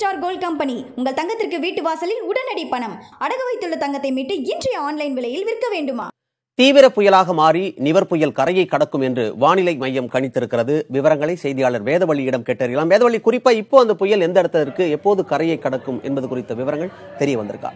Star gold company உங்கள் தங்கத்திற்கு வீட்டு வாசலில் உடனடி பணம் அடகு வைத்துள்ள தங்கத்தை மீட்டு இன்றைய ஆன்லைன் விலையில் விற்க வேண்டுமா? தீவிர புயலாக மாறி நிவர் புயல் கரையை கடக்கும் என்று வானிலை மையம் கணித்திருக்கிறது. விவரங்களை செய்தியாளர் வேதவள்ளியிடம் கேட்டறியலாம். வேதவள்ளி, குறிப்பா இப்போ அந்த புயல் எந்த இடத்துல இருக்கு, எப்போது கரையை கடக்கும் என்பது குறித்த விவரங்கள் தெரிய வந்திருக்கா?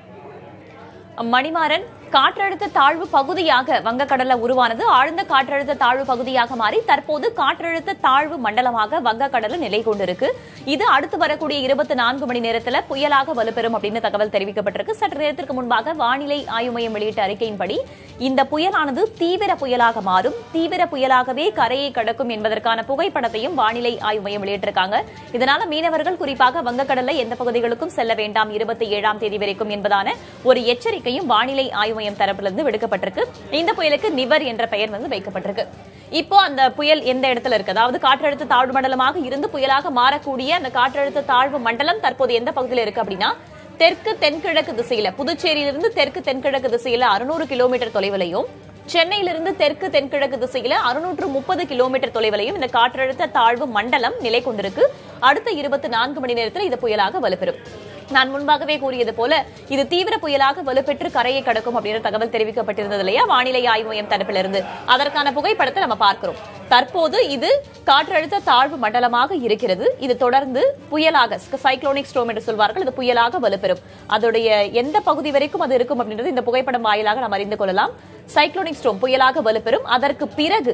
மணிமாறன், காற்றழுத்த தாழ்வு பகுதியாக வங்கக்கடல்ல உருவானது ஆழ்ந்த காற்றழுத்த தாழ்வு பகுதியாக மாறி தற்போது காற்றழுத்த தாழ்வு மண்டலமாக வங்கக்கடல்ல நிலை கொண்டிருக்கு. இது அடுத்து வரக்கூடிய 24 மணி நேரத்தில் புயலாக வலுப்பெறும் அப்படின்னு தகவல் தெரிவிக்கப்பட்டிருக்கு. சற்று நேரத்திற்கு முன்பாக வானிலை ஆய்வு மையம் வெளியிட்ட அறிக்கையின்படி இந்த புயலானது தீவிர புயலாக மாறும், தீவிர புயலாகவே கரையை கடக்கும் என்பதற்கான புகைப்படத்தையும் வானிலை ஆய்வு மையம் வெளியிட்டிருக்காங்க. இதனால மீனவர்கள் குறிப்பாக வங்கக்கடல்ல எந்த பகுதிகளுக்கும் செல்ல வேண்டாம் 27ஆம் தேதி வரைக்கும் என்பதான ஒரு எச்சரிக்கையும் வானிலை ஆய்வு மையம் தரப்பிலிருந்து விடுக்கப்பட்டிருக்கு. இந்த புயலுக்கு நிவர் என்ற பெயர் வைக்கப்பட்டிருக்கு. இப்போ அந்த புயல் எந்த இடத்துல இருக்கு, அதாவது காற்றழுத்த தாழ்வு மண்டலமாக இருந்து புயலாக மாறக்கூடிய அந்த காற்றழுத்த தாழ்வு மண்டலம் தற்போது எந்த பகுதியில் இருக்கு அப்படின்னா, தெற்கு தென்கிழக்கு திசையில புதுச்சேரியிலிருந்து தெற்கு தென்கிழக்கு திசையில 600 கிலோமீட்டர் தொலைவிலையும், சென்னையிலிருந்து தெற்கு தென்கிழக்கு திசையில 630 கிலோமீட்டர் தொலைவிலையும் இந்த காற்றழுத்த தாழ்வு மண்டலம் நிலை கொண்டிருக்கு. அடுத்த 24 மணி நேரத்தில் இது புயலாக வலுப்பெறும். நான் முன்பாகவே கூறியது போல இது தீவிர புயலாக வலுப்பெற்று கரையை கடக்கும் அப்படின்ற தகவல் தெரிவிக்கப்பட்டிருந்தது இல்லையா வானிலை ஆய்வு மையம் தரப்பிலிருந்து. அதற்கான புகைப்படத்தை நம்ம பார்க்கிறோம். தற்போது இது காற்றழுத்த தாழ்வு மண்டலமாக இருக்கிறது. இது தொடர்ந்து புயலாக சைக்ளோனிக் ஸ்டோம் என்று சொல்வார்கள், இது புயலாக வலுப்பெறும். அதோடைய எந்த பகுதி வரைக்கும் அது இருக்கும் அப்படின்றது இந்த புகைப்படம் வாயிலாக நாம் அறிந்து கொள்ளலாம். சைக்ளோனிக் ஸ்டோம் புயலாக வலுப்பெறும். அதற்கு பிறகு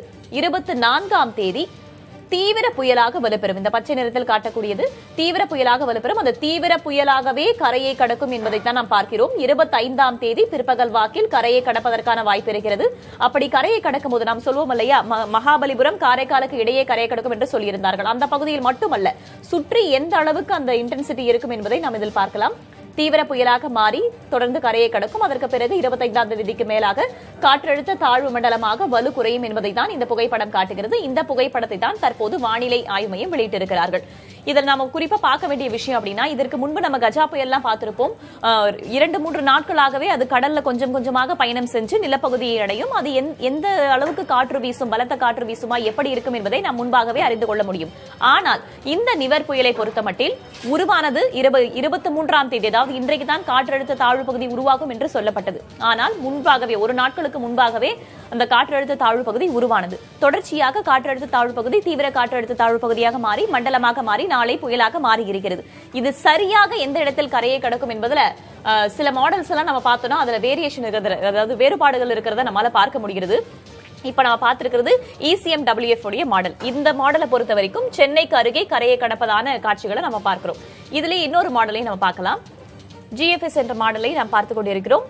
24ஆம் தேதி தீவிர புயலாக வலுப்பெறும். இந்த பச்சை நிறத்தில் காட்டக்கூடியது தீவிர புயலாக வலுப்பெறும். அந்த தீவிர புயலாகவே கரையை கடக்கும் என்பதைத்தான் நாம் பார்க்கிறோம். 25ஆம் தேதி பிற்பகல் வாக்கில் கரையை கடப்பதற்கான வாய்ப்பு இருக்கிறது. அப்படி கரையை கடக்கும் போது நாம் சொல்வோம் இல்லையா, மகாபலிபுரம் காரைக்காலுக்கு இடையே கரையை கடக்கும் என்று சொல்லியிருந்தார்கள். அந்த பகுதியில் மட்டுமல்ல, சுற்றி எந்த அளவுக்கு அந்த இன்டென்சிட்டி இருக்கும் என்பதை நாம் இதில் பார்க்கலாம். தீவிர புயலாக மாறி தொடர்ந்து கரையை கடக்கும். அதற்கு பிறகு 25ஆம் தேதிக்கு மேலாக காற்றழுத்த தாழ்வு மண்டலமாக வலு குறையும் என்பதை தான் இந்த புகைப்படம் காட்டுகிறது. இந்த புகைப்படத்தை தான் தற்போது வானிலை ஆய்வு மையம் வெளியிட்டிருக்கிறார்கள். இதில் நாம குறிப்பா பார்க்க வேண்டிய விஷயம் அப்படின்னா, இதற்கு முன்பு நம்ம கஜா புயல்லாம் பார்த்திருப்போம். 2-3 நாட்களாகவே அது கடல்ல கொஞ்சம் கொஞ்சமாக பயணம் செஞ்சு நிலப்பகுதியை அடையும். அது எந்த அளவுக்கு காற்று வீசும், பலத்த காற்று வீசுமா, எப்படி இருக்கும் என்பதை நாம் முன்பாகவே அறிந்து கொள்ள முடியும். ஆனால் இந்த நிவர் புயலை பொறுத்தமட்டில் உருவானது 23ஆம் தேதி, அதாவது இன்றைக்கு தான் காற்றழுத்த தாழ்வு பகுதி உருவாகும் என்று சொல்லப்பட்டது. ஆனால் முன்பாகவே ஒரு நாட்களுக்கு முன்பாகவே அந்த காற்றழுத்த தாழ்வு பகுதி உருவானது. தொடர்ச்சியாக காற்றழுத்த தாழ்வு பகுதி தீவிர காற்றழுத்த தாழ்வு பகுதியாக மாறி மண்டலமாக மாறி நாளை புயலாக மாறி இருக்கிறது. இது சரியாக எந்த இடத்தில் கரையை கடக்கும் என்பதுல சில மாடல்ஸ் எல்லாம் நம்ம பார்த்தோம்னா அதுல வேரியேஷன் இருக்கிறது, அதாவது வேறுபாடுகள் இருக்கிறத நம்மளால பார்க்க முடிகிறது. இப்ப நம்ம பார்த்திருக்கிறது ECMWF உடைய மாடல். இந்த மாடலை பொறுத்த வரைக்கும் சென்னைக்கு அருகே கரையை கடப்பதான காட்சிகளை நம்ம பார்க்கிறோம். இதுல இன்னொரு மாடலையும் நம்ம பார்க்கலாம். GFS என்ற மாடலை நாம் பார்த்துக் கொண்டிருக்கிறோம்.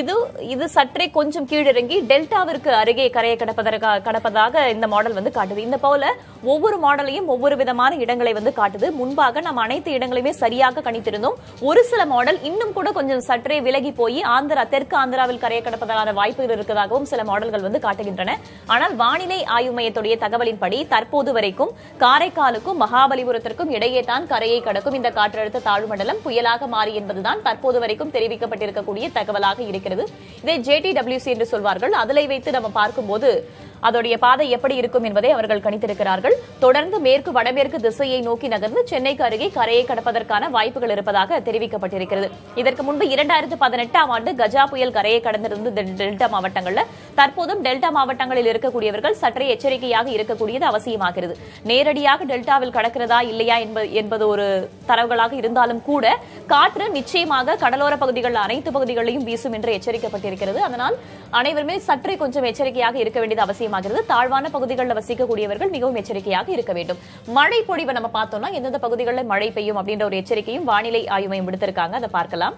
இது சற்றே கொஞ்சம் கீழிறங்கி டெல்டாவிற்கு அருகே கரையை கடப்பதாக இந்த மாடல் காட்டுது. இந்த போல ஒவ்வொரு மாடலையும் ஒவ்வொரு விதமான இடங்களை காட்டுது. முன்பாக நாம் அனைத்து இடங்களையுமே சரியாக கணித்திருந்தோம். ஒரு சில மாடல் இன்னும் கூட கொஞ்சம் சற்றே விலகி போய் தெற்கு ஆந்திராவில் கரையை கடப்பதற்கான வாய்ப்புகள் இருப்பதாகவும் சில மாடல்கள் காட்டுகின்றன. ஆனால் வானிலை ஆய்வு மையத்துடைய தகவலின்படி தற்போது வரைக்கும் காரைக்காலுக்கும் மகாபலிபுரத்திற்கும் இடையே தான் கரையை கடக்கும் இந்த காற்றழுத்த தாழ்வு மண்டலம் புயலாக மாறி என்பதுதான் தற்போது வரைக்கும் தெரிவிக்கப்பட்டிருக்கக்கூடிய தகவலாக இருக்கிறது. இதை JTWC என்று சொல்வார்கள். அதனை வைத்து நம்ம பார்க்கும்போது அதோடைய பாதை எப்படி இருக்கும் என்பதை அவர்கள் கணித்திருக்கிறார்கள். தொடர்ந்து மேற்கு வடமேற்கு திசையை நோக்கி நகர்ந்து சென்னைக்கு அருகே கரையை கடப்பதற்கான வாய்ப்புகள் இருப்பதாக தெரிவிக்கப்பட்டிருக்கிறது. இதற்கு முன்பு 2018ஆம் ஆண்டு கஜா புயல் கரையை கடந்திருந்த டெல்டா மாவட்டங்கள்ல தற்போதும் டெல்டா மாவட்டங்களில் இருக்கக்கூடியவர்கள் சற்றே எச்சரிக்கையாக இருக்கக்கூடியது அவசியமாகிறது. நேரடியாக டெல்டாவில் கடக்கிறதா இல்லையா என்பது ஒரு தரவுகளாக இருந்தாலும் கூட காற்று நிச்சயமாக கடலோர பகுதிகள் அனைத்து பகுதிகளிலும் வீசும் என்று எச்சரிக்கப்பட்டிருக்கிறது. அதனால் அனைவருமே சற்றே கொஞ்சம் எச்சரிக்கையாக இருக்க வேண்டியது அவசியம். தாழ்வான பகுதிகளில் வசிக்கக்கூடியவர்கள் மிகவும் எச்சரிக்கையாக இருக்க வேண்டும். மழை பொழிவை நம்ம பார்த்தோம்னா எந்தெந்த பகுதிகளில் மழை பெய்யும் அப்படின்ற ஒரு எச்சரிக்கையும் வானிலை ஆய்வு மையம் விடுத்திருக்காங்க. அதை பார்க்கலாம்.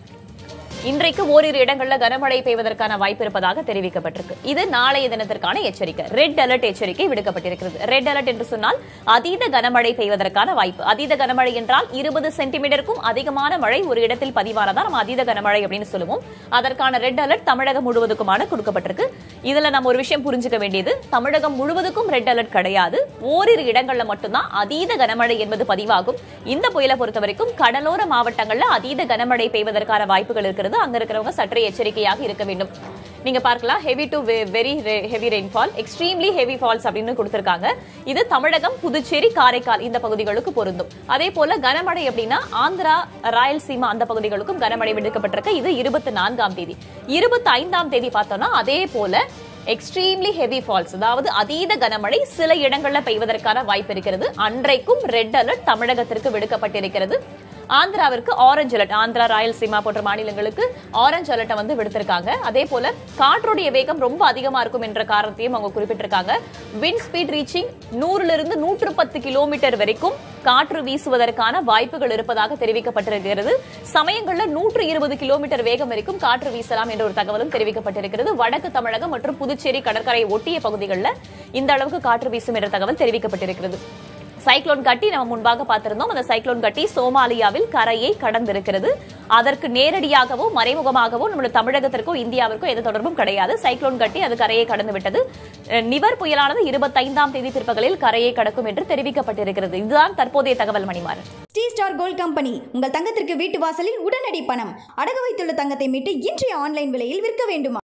இன்றைக்கு ஓரிரு இடங்களில் கனமழை பெய்வதற்கான வாய்ப்பு இருப்பதாக தெரிவிக்கப்பட்டிருக்கு. இது நாளைய தினத்திற்கான எச்சரிக்கை. ரெட் அலர்ட் எச்சரிக்கை விடுக்கப்பட்டிருக்கிறது. ரெட் அலர்ட் என்று சொன்னால் அதீத கனமழை பெய்வதற்கான வாய்ப்பு. அதீத கனமழை என்றால் 20 சென்டிமீட்டருக்கும் அதிகமான மழை ஒரு இடத்தில் பதிவானதான் நம்ம அதீத கனமழை அப்படின்னு சொல்லுவோம். அதற்கான ரெட் அலர்ட் தமிழகம் முழுவதுக்குமான கொடுக்கப்பட்டிருக்கு. இதுல நம்ம ஒரு விஷயம் புரிஞ்சுக்க வேண்டியது, தமிழகம் முழுவதுக்கும் ரெட் அலர்ட் கிடையாது. ஓரிரு இடங்கள்ல மட்டும்தான் அதீத கனமழை என்பது பதிவாகும். இந்த புயலை பொறுத்தவரைக்கும் கடலோர மாவட்டங்கள்ல அதீத கனமழை பெய்வதற்கான வாய்ப்புகள் இருக்கிறது. இருக்கிறது. அங்க இருக்கிறவங்க சற்றே எச்சரிக்கையாக இருக்க வேண்டும். நீங்க பார்க்கலாம், heavy to very heavy rainfall, extremely heavy falls அப்படின்னு கொடுத்திருக்காங்க. இது தமிழகம், புதுச்சேரி, காரைக்கால் இந்த பகுதிகளுக்கு பொருந்தும். அதே போல கனமழை அப்படின்னா ஆந்திரா, ராயலசீமா அந்த பகுதிகளுக்கும் கனமழை விடுக்கப்பட்டிருக்கு. இது 24ஆம் தேதி. 25ஆம் தேதி பார்த்தோம்னா அதே போல எக்ஸ்ட்ரீம்லி ஹெவி ஃபால்ஸ், அதாவது அதீத கனமழை சில இடங்கள்ல பெய்வதற்கான வாய்ப்பு இருக்கிறது. அன்றைக்கும் ரெட் அலர்ட் தமிழகத்திற்கு விடுக்கப்பட்டிருக்கிறது. ஆந்திராவிற்கு ஆரஞ்சு அலர்ட், ஆந்திரா, ராயலசீமா போன்ற மாநிலங்களுக்கு ஆரஞ்சு அலர்ட்டை வந்து விடுத்திருக்காங்க. அதே போல காற்றுடைய வேகம் ரொம்ப அதிகமா இருக்கும் என்ற காரணத்தையும் அவங்க குறிப்பிட்டிருக்காங்க. Wind speed reaching 100 to 110 kilometre வரைக்கும் காற்று வீசுவதற்கான வாய்ப்புகள் இருப்பதாக தெரிவிக்கப்பட்டிருக்கிறது. சமயங்கள்ல 120 கிலோமீட்டர் வேகம் வரைக்கும் காற்று வீசலாம் என்ற ஒரு தகவலும் தெரிவிக்கப்பட்டிருக்கிறது. வடக்கு தமிழகம் மற்றும் புதுச்சேரி கடற்கரை ஒட்டிய பகுதிகளில் இந்த அளவுக்கு காற்று வீசும் என்ற தகவல் தெரிவிக்கப்பட்டிருக்கிறது. சைக்ளோன் கட்டி நம்ம முன்பாக பார்த்திருந்தோம். அந்த சைக்ளோன் கட்டி சோமாலியாவில் கரையை கடந்திருக்கிறது. அதற்கு நேரடியாகவோ மறைமுகமாகவோ நம்முடைய தமிழகத்திற்கோ இந்தியாவிற்கோ எந்த தொடர்பும் கிடையாது. சைக்ளோன் கட்டி அது கரையை கடந்து விட்டது. நிவர் புயலானது 25ஆம் தேதி பிற்பகலில் கரையை கடக்கும் என்று தெரிவிக்கப்பட்டிருக்கிறது. இதுதான் தற்போதைய தகவல். Manimaran. Sri star gold company உங்கள் தங்கத்திற்கு வீட்டு வாசலில் உடனடி பணம். அடகு வைத்துள்ள தங்கத்தை மீட்டு இன்றைய ஆன்லைன் விலையில் விற்க வேண்டுமா?